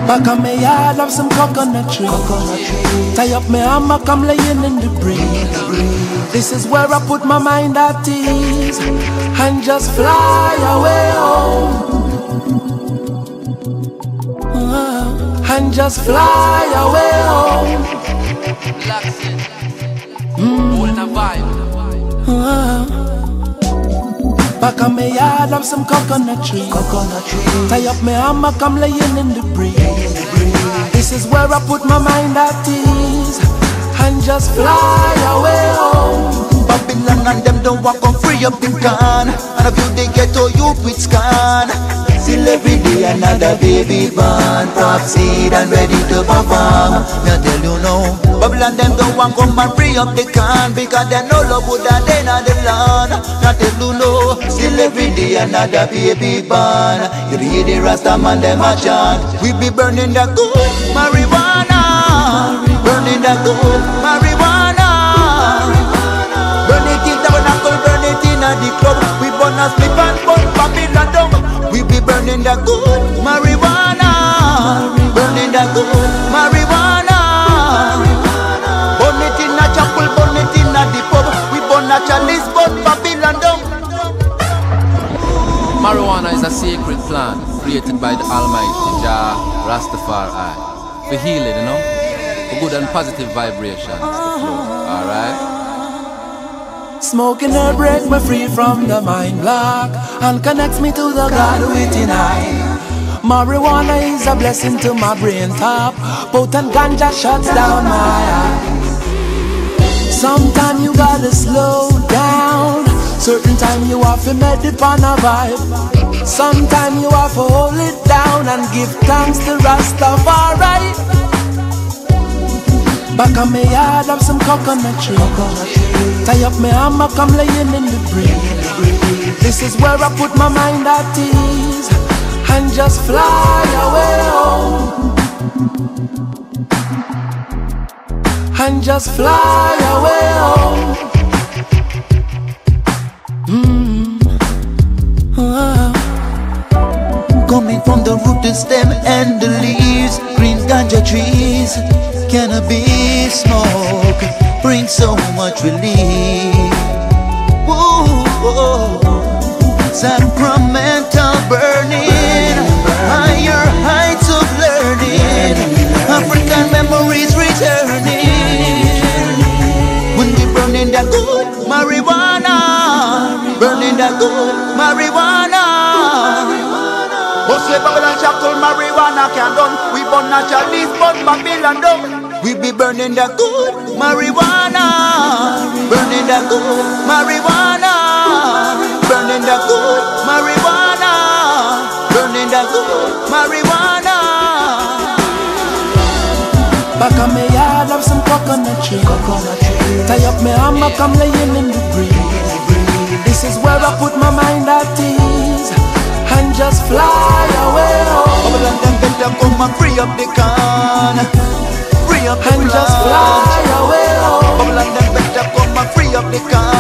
Back on me yard have some coconut tree. Tie up me hammock, I'm laying in the breeze. This is where I put my mind at ease and just fly away home. And just fly away home. Holding a vibe. Back on me yard have some coconut tree. Tie up me hammock, I'm laying in the breeze. This is where I put my mind at ease and just fly away home. Babylon and them don't walk on free up the can. And if you they ghetto youth with scan. Still every day another baby born. Pop seed and ready to perform. Me tell you now, Babylon them don't want come and free up the can. Because they know love would have they not the land. Me tell you now, still every day another baby born. You hear the Rasta man them a chant. We be burning the good marijuana. Burning the good marijuana. Burn it in tabernacle, burn it in the club. We burn a slip and burn Babylon down. We be burning the good marijuana. Burning the good marijuana. Burn it in a chapel, burn it in the pub. We burn a chalice, burn Babylon down. Marijuana is a sacred plant created by the Almighty Jah Rastafari for healing, you know, for good and positive vibrations to flow. Alright? Smoking her break me free from the mind block and connects me to the God within I. Marijuana is a blessing to my brain top. Potent ganja shuts down my eyes. Sometimes you gotta slow down. Certain time you have to meditate on a vibe. Sometimes you have to hold it down and give thanks to Rastafari. Back on me yard have some coconut tree. Tie up me hammock, I'm laying in the breeze. This is where I put my mind at ease and just fly away home. And just fly away home. Coming from the root, the stem and the leaves. Green ganja trees. Cannabis smoke brings so much relief. Whoa, sacramental burning, higher heights of learning, African memories returning. When we burning the good marijuana, burning the good marijuana. Say Babylon shackle marijuana can done. We burn a chalice, burn Babylon down. We be burning the good marijuana. Burning the good marijuana. Burning the good marijuana. Burning the good marijuana. Back on me yard have some coconut tree. Tie up me hammock, I'm laying in the breeze. This is where I put my mind at ease and just fly away home. Babylon them better come and free up the can. Free up the and just fly away home. Babylon them better come and free up the can.